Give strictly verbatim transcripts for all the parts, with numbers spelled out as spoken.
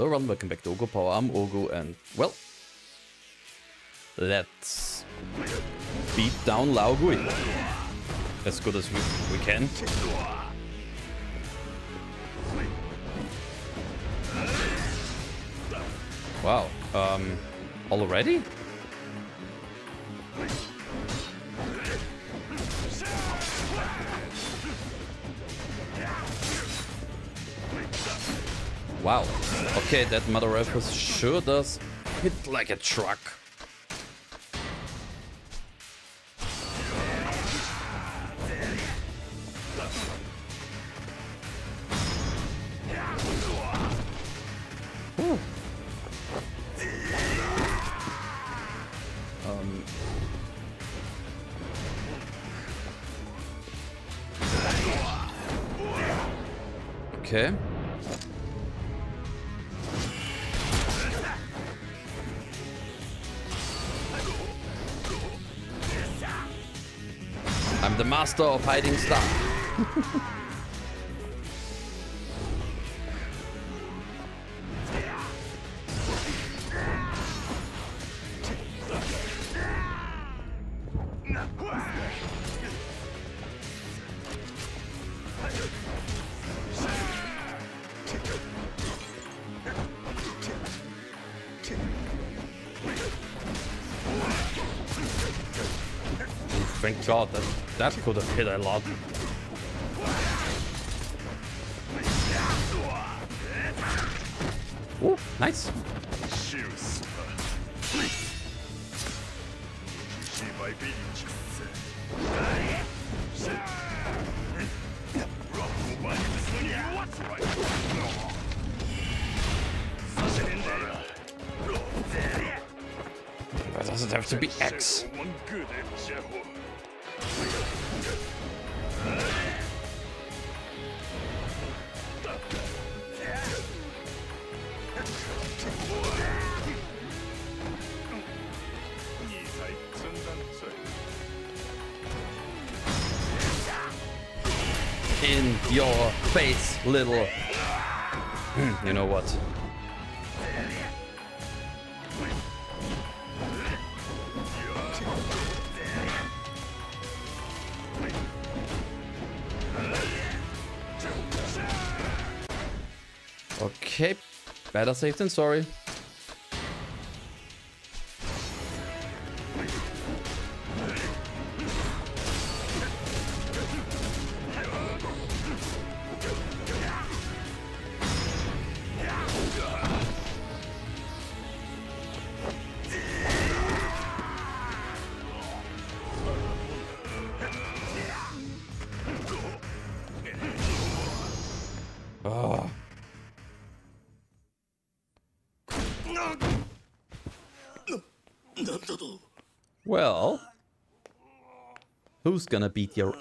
Hello everyone, welcome back to Ogo Power. I'm Ogo and, well, let's beat down Lao Gui as good as we, we can. Wow, um, already? Wow. Okay, that Mother Earth sure does hit like a truck. Whew. Um. Okay. I'm the master of hiding stuff. Thank God, that, that could have hit a lot. Ooh, nice. Why does it have to be X? In your face, little... You know what? Okay, better safe than sorry. Oh. Well, who's gonna beat your...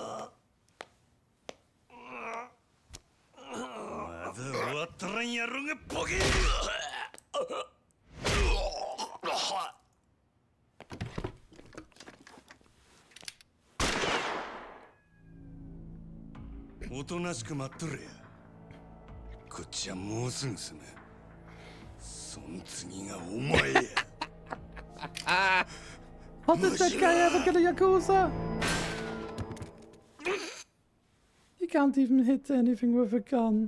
How did that guy ever get a Yakuza? You can't even hit anything with a gun.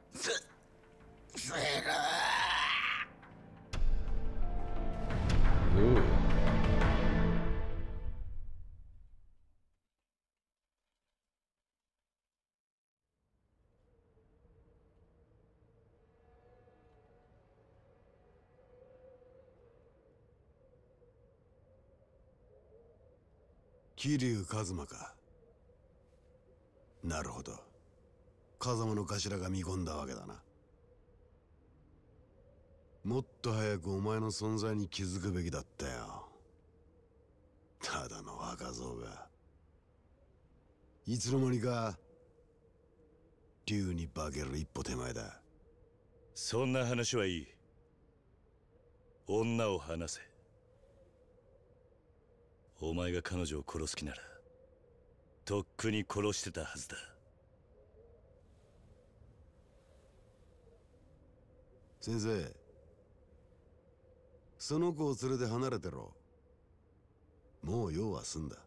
Ooh. Kiryu Kazuma か。なるほど。風間の頭が見込んだわけだな。もっと早くお前の存在に気づくべきだったよ。ただの若造が。いつの間にか竜に化ける一歩手前だ。 そんな話はいい。女を離せ。お前が彼女を殺す気ならとっくに殺してたはずだ。 先生、その子を連れて離れてろ。もう用は済んだ。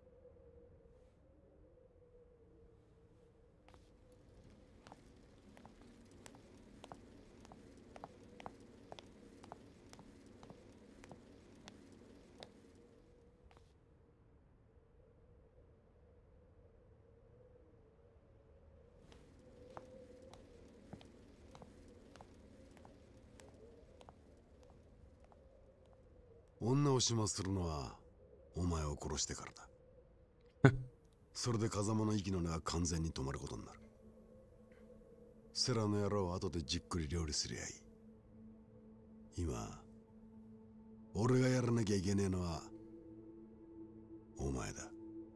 女を始末するのはお前を殺してからだ。それで風間の息の根は完全に止まることになる。セラの野郎は後でじっくり料理すりゃいい。今俺がやらなきゃいけねえのはお前だ。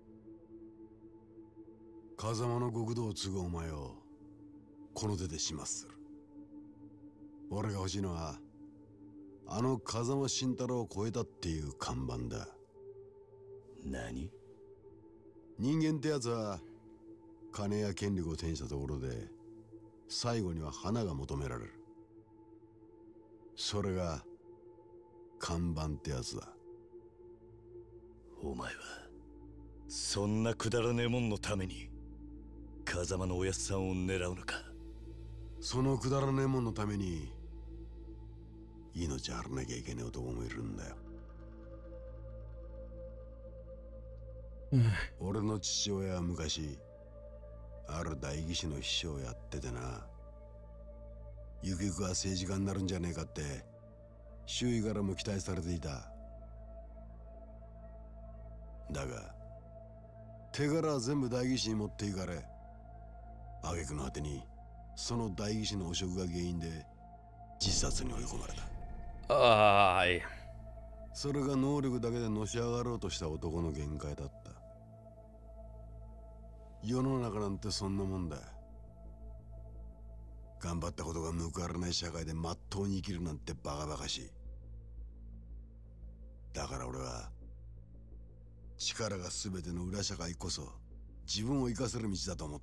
風間の極道を継ぐお前をこの手で始末する。俺が欲しいのはあの風間慎太郎を超えたっていう看板だ。 何？ 人間ってやつは金や権力を手にしたところで最後には花が求められる。それが看板ってやつだ。 お前はそんなくだらねえもんのために風間のおやっさんを狙うのか？ そのくだらねえもんのために命張らなきゃいけねえ男もいるんだよ。俺の父親は昔ある代議士の秘書をやっててな、ゆくゆくは政治家になるんじゃねえかって周囲からも期待されていた。だが手柄は全部代議士に持っていかれ、挙句の果てにその代議士の汚職が原因で自殺に追い込まれた。 あーい。 それが能力だけでのし上がろうとした男の限界だった。世の中なんてそんなもんだ。頑張ったことが報われない社会でまっとうに生きるなんてバカバカしい。だから俺は力が全ての裏社会こそ自分を生かせる道だと思った。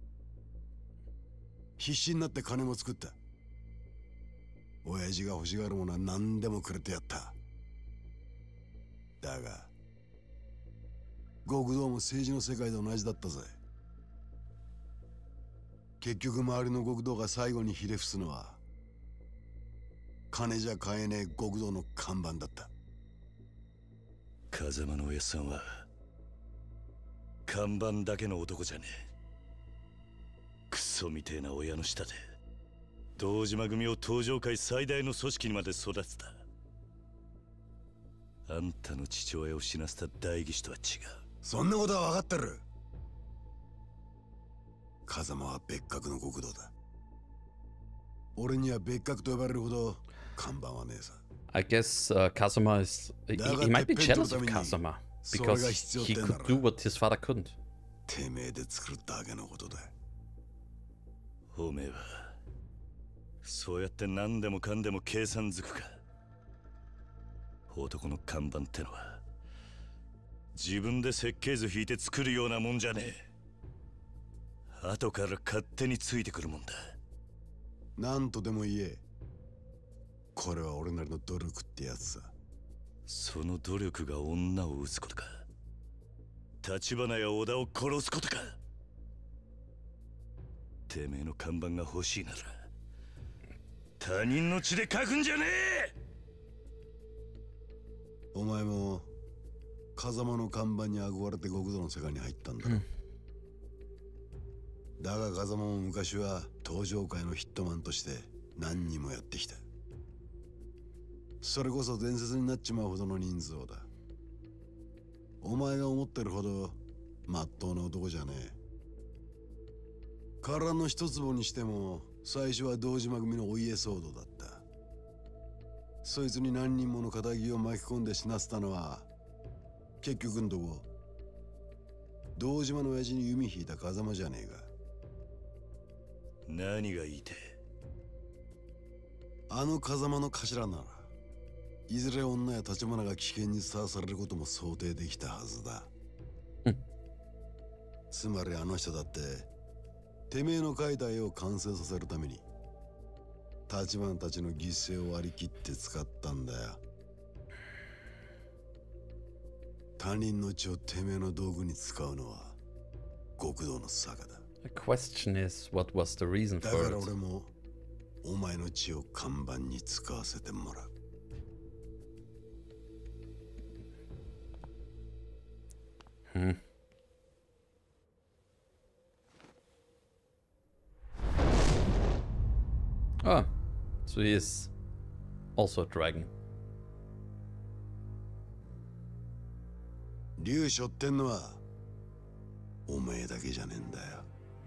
必死になって金も作った。親父が欲しがるものは何でもくれてやった。だが極道も政治の世界と同じだったぜ。結局周りの極道が最後にひれ伏すのは金じゃ買えねえ極道の看板だった。 風間のおやっさんは看板だけの男じゃねえ。クソみてえな親の下で堂島組を東上界最大の組織にまで育てた。あんたの父親を死なせた代議士とは違う。 そんなことは分かってる。風間は別格の極道だ。俺には別格と呼ばれるほど看板はねえさ。 I guess uh, Kazama is. He, he might be jealous of Kazama because he could do what his father couldn't. てめえで作るだけのことだ。 おめえはそうやって何でもかんでも計算づくか。男の看板ってのは自分で設計図引いて作るようなもんじゃねえ。後から勝手についてくるもんだ。 何とでも言え。これは俺なりの努力ってやつさ。 その努力が女を撃つことか。橘や織田を殺すことか。てめえの看板が欲しいなら他人の血で書くんじゃねえ。 お前も風間の看板に憧れて極道の世界に入ったんだろ、うん、だが風間も昔は東上界のヒットマンとして何人もやってきた。それこそ伝説になっちまうほどの人数だ。お前が思ってるほどまっとうな男じゃねえ。殻の一坪にしても最初は堂島組のお家騒動だった。そいつに何人もの仇を巻き込んで死なせたのは結局んとこ堂島の親父に弓引いた風間じゃねえか。 何が言いてあの風間の頭ならいずれ女や立花が危険にさらされることも想定できたはずだ。つまりあの人だっててめえの描いた絵を完成させるために立花たちの犠牲を割り切って使ったんだよ。他人の血をてめえの道具に使うのは極道の坂だ。 The question is, what was the reason だ for から it? 俺もお前の血を看板に使わせてもらう。 Hmm. Ah, so he is also a dragon. 竜背負ってんのはお前だけじゃねえんだよ。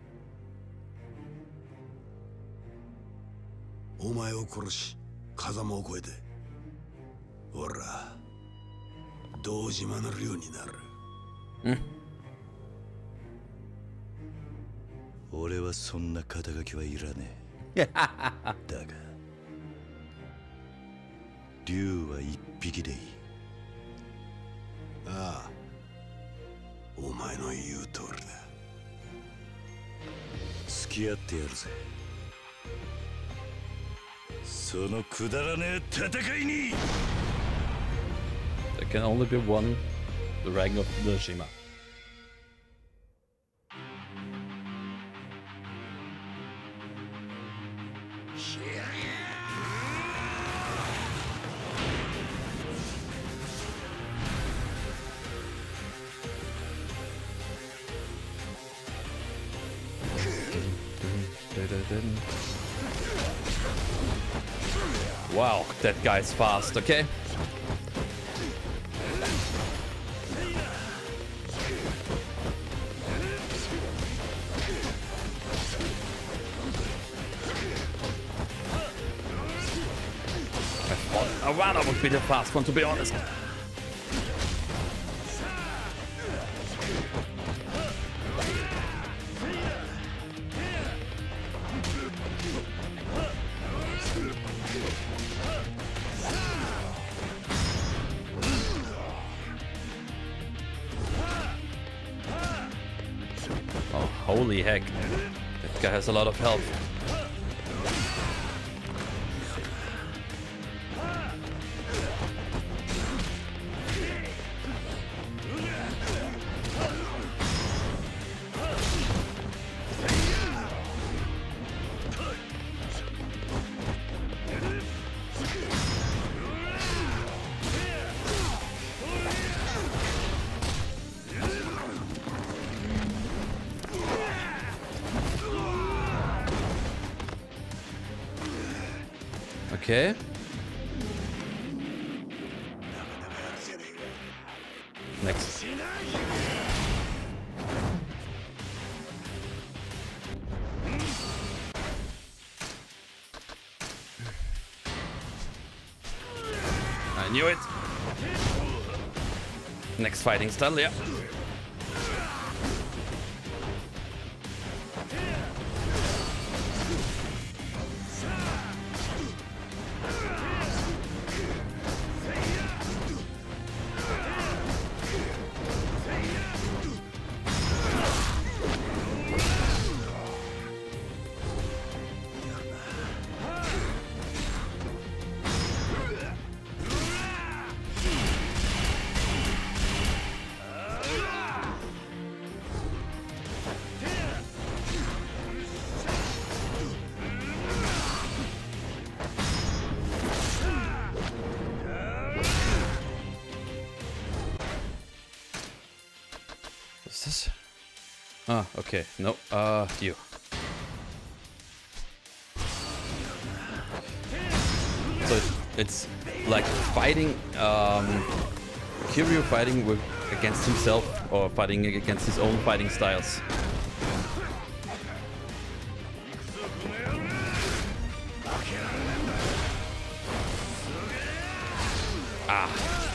お前を殺し風間を越えて俺ら堂島の竜になる。 うん。 俺はそんな肩書きはいらねえ。だが竜は一匹でいい。 ああ、お前の言う通りだ。 付き合ってやるぜ。そのくだらねえ戦いに。 There can only be one dragon of Dojima. Wow, that guy's fast, okay? I thought Arana would be the fast one, to be honest. Oh, holy heck. That guy has a lot of health. Okay. Next. I knew it. Next fighting style, yeah. What's this? Ah, okay. No, uh, you. So it's, it's like fighting, um, Kiryu fighting with against himself or fighting against his own fighting styles. Ah.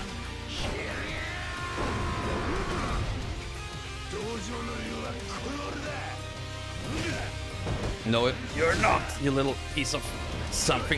No, you're not, you little piece of something.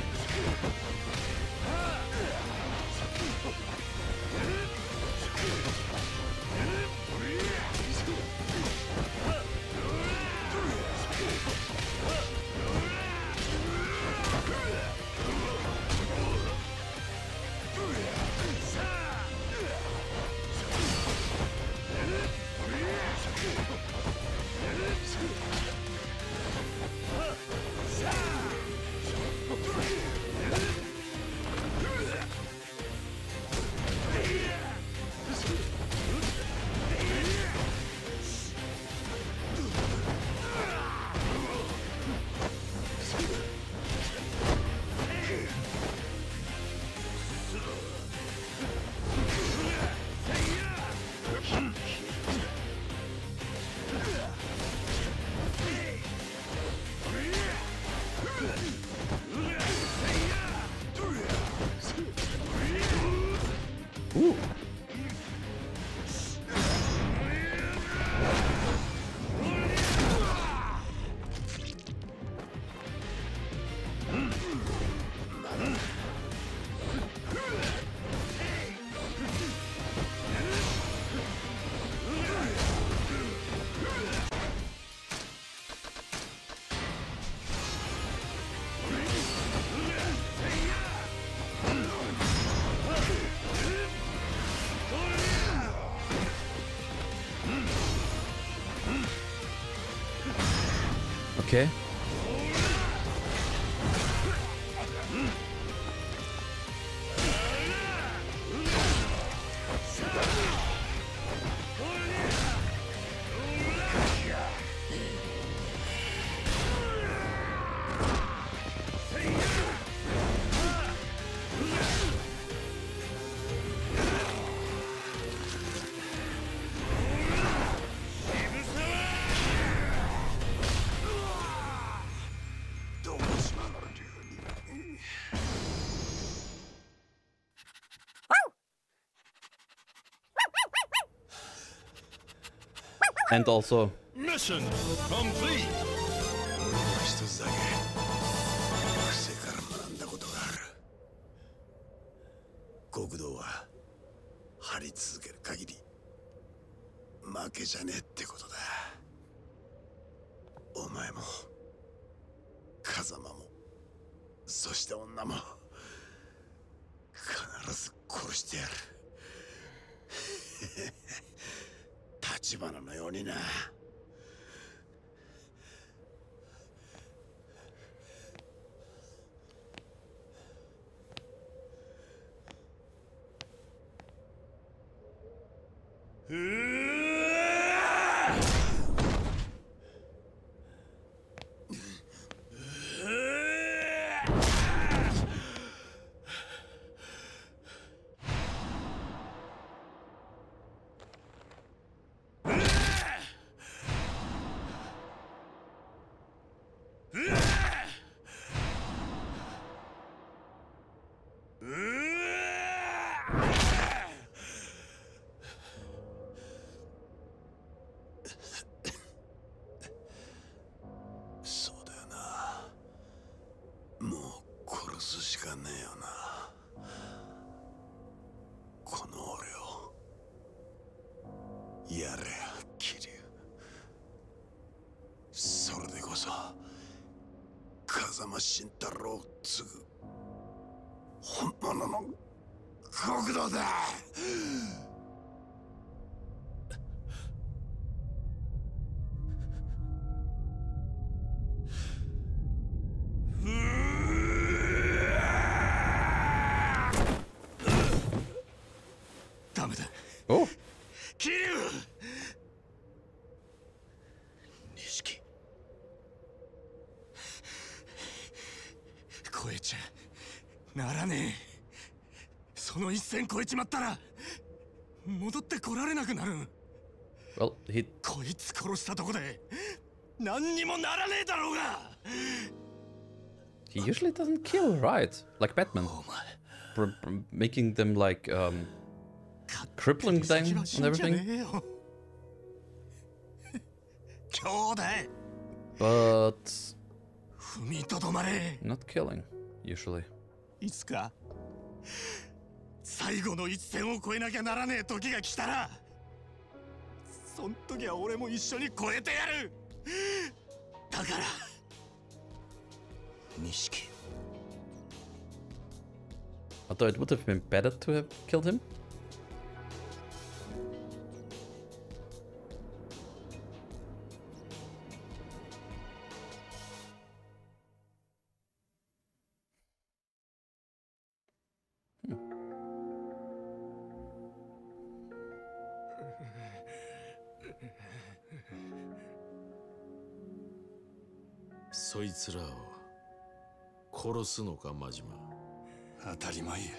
Okay. And also Mission complete. 一つだけ癖から学んだことがある。極道は張り続ける限り負けじゃねえってことだ。お前も風間もそして女も必ず殺してやる。立花のようにな。そうだよな。もう殺すしかねえよな。この俺をやれや桐生。それでこそ風間慎太郎を継ぐ本物の極道だ。ダメだ。 oh. 桐生。錦。超えちゃならねえ。その一線越えちまったら戻ってこられなくなる。 Well, he こいつ殺したとこで何にもならねえだろうが。 he usually doesn't kill, right? Like Batman, お前 Br br making them like um crippling them and everything. 兄弟 But 踏みとどまれ。 not killing usually. いつか最後の一線を越えなきゃならねえ時が来たら、そん時は俺も一緒に越えてやる。だから錦。 Although it would have been better to have killed him. Hmm. そいつらを殺すのか、真島。 当たり前や。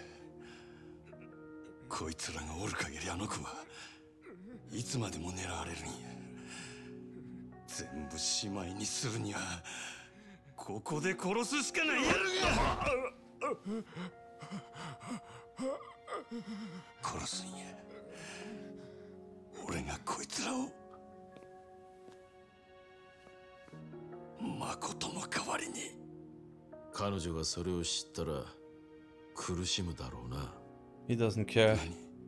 こいつらがおる限りあの子はいつまでも狙われるんや。全部しまいにするにはここで殺すしかないやるが。殺すんや。俺がこいつらを誠の代わりに。 彼女がそれを知ったら苦しむだろうな。 He doesn't care.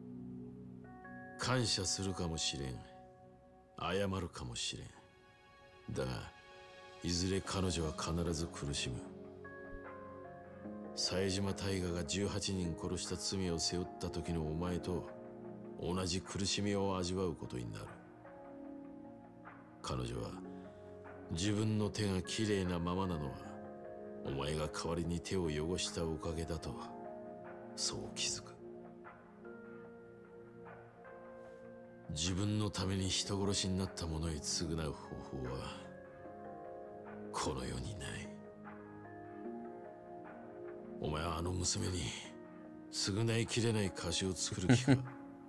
感謝するかもしれん。謝るかもしれん。だがいずれ彼女は必ず苦しむ。冴島大河がじゅうはちにん殺した罪を背負った時のお前と同じ苦しみを味わうことになる。彼女は自分の手がきれいなままなのはお前が代わりに手を汚したおかげだとそう気づく。自分のために人殺しになった者へ償う方法はこの世にない。お前はあの娘に償いきれない貸しを作る気か？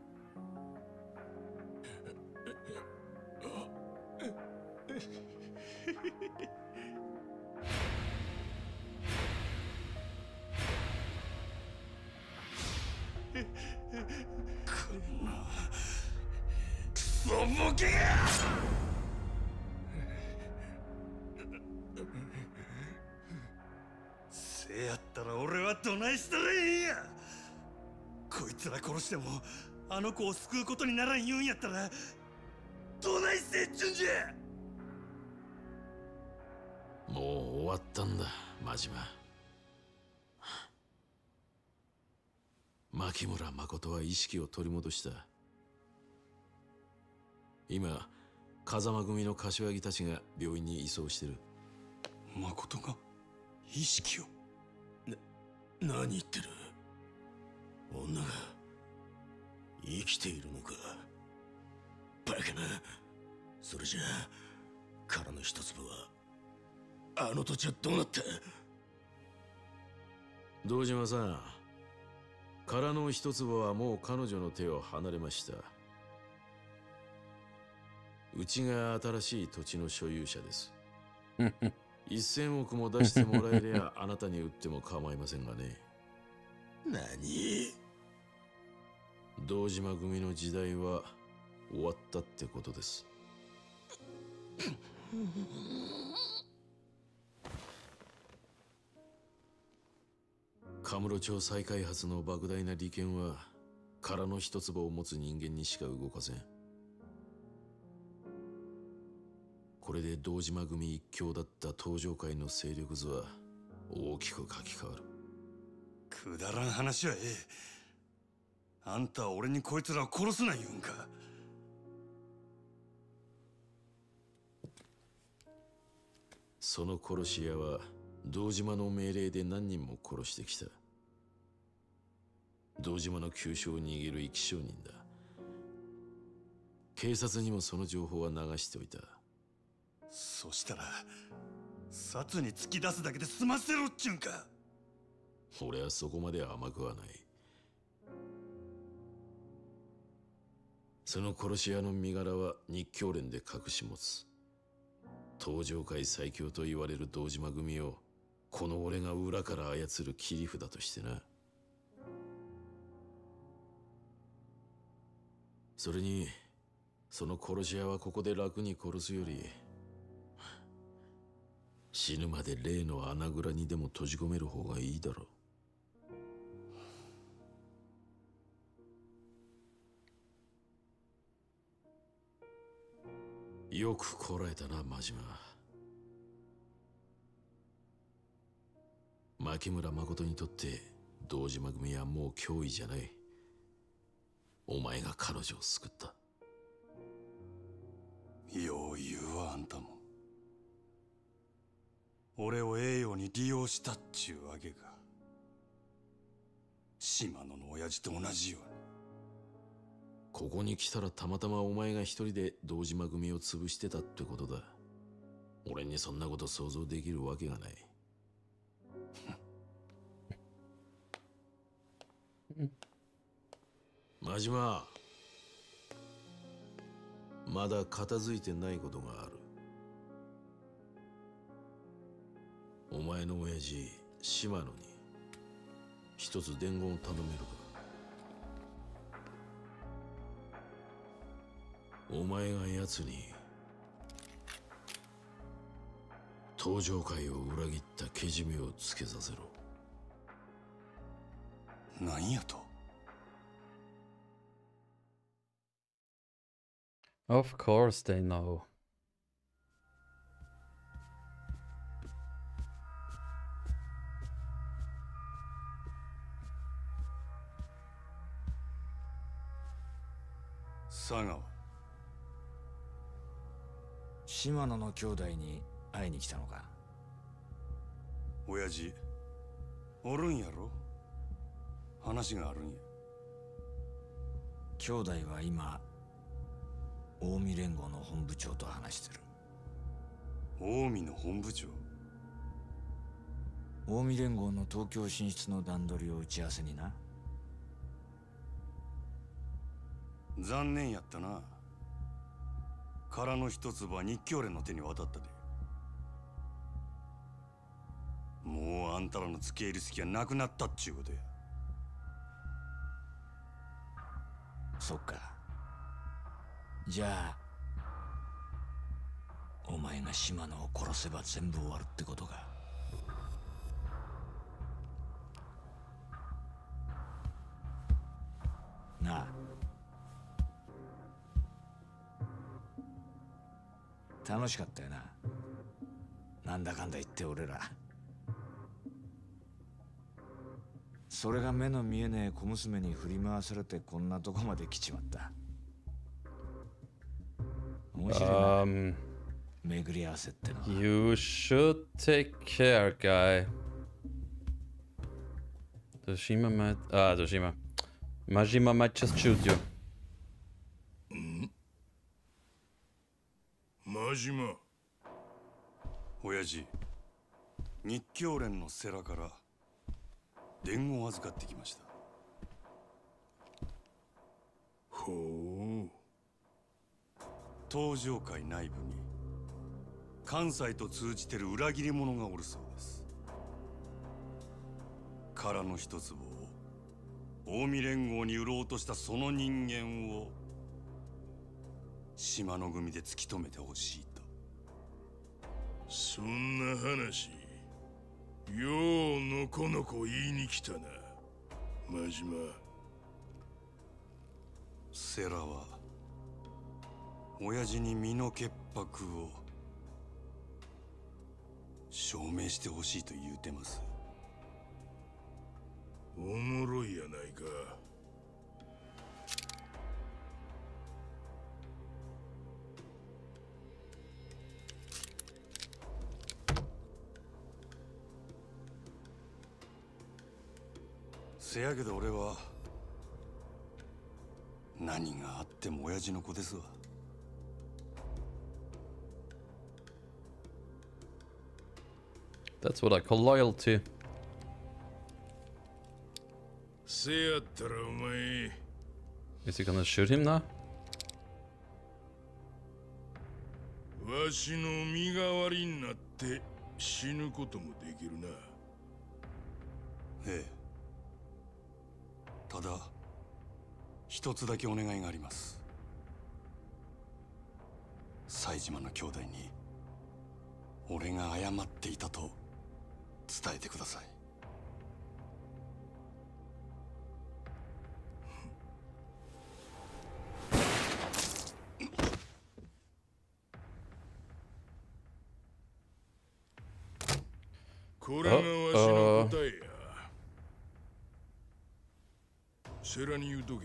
クソボケが！せやったら俺はどないしたらええんや。こいつら殺してもあの子を救うことにならん言うんやったらどないせっちゅうんじゃ。 もう終わったんだ真島。牧村誠は意識を取り戻した。今風間組の柏木たちが病院に移送してる。 誠が意識を？ な、何言ってる？女が生きているのか？バカな。それじゃあ殻の一粒はあの土地はどうなった？ 堂島さん、殻の一粒はもう彼女の手を離れました。うちが新しい土地の所有者です。一千億も出してもらえりゃあなたに売っても構いませんがね。 何？ 堂島組の時代は終わったってことです。カムロ町再開発の莫大な利権は殻の一粒を持つ人間にしか動かせん。これで堂島組一強だった東上界の勢力図は大きく書き換わる。 くだらん話はええ。あんたは俺にこいつらを殺すな言うんか。 その殺し屋は堂島の命令で何人も殺してきた。堂島の急所を握る生き証人だ。警察にもその情報は流しておいた。 そしたら殺に突き出すだけで済ませろっちゅうんか。 俺はそこまで甘くはない。その殺し屋の身柄は日教連で隠し持つ。東上界最強と言われる堂島組をこの俺が裏から操る切り札としてな。それにその殺し屋はここで楽に殺すより死ぬまで例の穴蔵にでも閉じ込める方がいいだろう。よくこらえたな真島。牧村誠にとって堂島組はもう脅威じゃない。お前が彼女を救った。 よう言うわあんたも。俺をええように利用したっちゅうわけか。島野の親父と同じように。 ここに来たらたまたまお前が一人で堂島組を潰してたってことだ。俺にそんなこと想像できるわけがない。真島、まだ片付いてないことがある。お前の親父島野に一つ伝言を頼めるか。お前が奴に東上界を裏切ったけじめをつけさせろ。 何やと。 Of course they know. 佐川。 島野の兄弟に会いに来たのか。 親父おるんやろ。話があるんや。 兄弟は今近江連合の本部長と話してる。 近江の本部長。 近江連合の東京進出の段取りを打ち合わせにな。 残念やったな。殻の一粒は日教連の手に渡ったで。もうあんたらの付け入る隙はなくなったっちゅうことや。 そっか。じゃあお前が島野を殺せば全部終わるってことか。なあ、楽しかったよな。なんだかんだ言って俺ら。それが目の見えねえ小娘に振り回されてこんなとこまで来ちまった。面白いな。 Um, 巡り合わせってのは。 you should take care, guy. Toshima might... Ah, Toshima. Majima might just shoot you. マジマ。 親父、日教連の世良から伝言を預かってきました。 ほう。 東上会内部に関西と通じてる裏切り者がおるそうです。殻の一粒を近江連合に売ろうとしたその人間を島の組で突き止めてほしいと。 そんな話ようのこのこ言いに来たな、真島。 セラは親父に身の潔白を証明してほしいと言うてます。 おもろいやないか。 せやけど俺は何があっても親父の子ですわ。 That's what I call loyalty. せやったらお前 Is he gonna shoot him now? わしの身代わりになって死ぬこともできるな。 ええ。ただ一つだけお願いがあります。冴島の兄弟に俺が謝っていたと伝えてください。 これがわしの答えや。セラに言うとけ。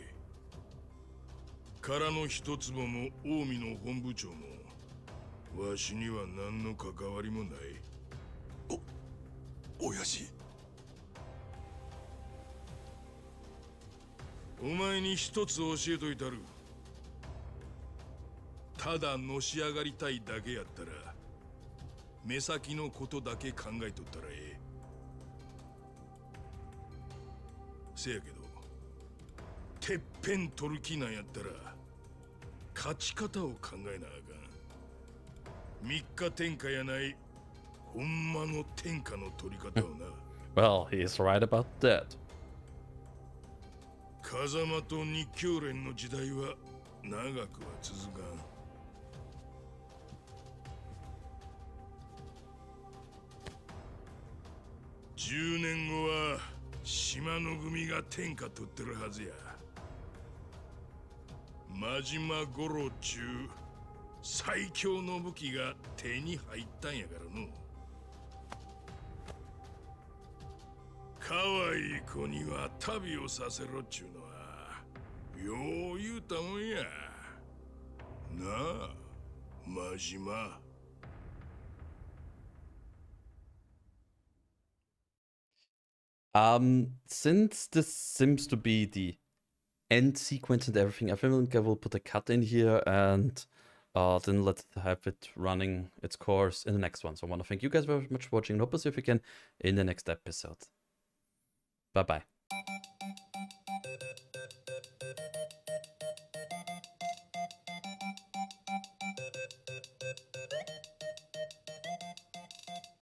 殻の一坪も近江の本部長もわしには何の関わりもない。 お、親父。 お前に一つ教えといたる。ただのし上がりたいだけやったら目先のことだけ考えとったらええ。せやけどてっぺん取る気なんやったら勝ち方を考えなあかん。三日天下やないほんまの天下の取り方をな。 Well, he's right about that. 風間と日教連の時代は長くは続かん。十年後は島の組が天下取ってるはずや。真島五郎中最強の武器が手に入ったんやからの。可愛い子には旅をさせろっちゅうのはよう言うたもんやなあ真島。 Um, since this seems to be the end sequence and everything, I think I will put a cut in here and uh, then let's have it running its course in the next one. So I want to thank you guys very much for watching and hope to see you again in the next episode. Bye bye.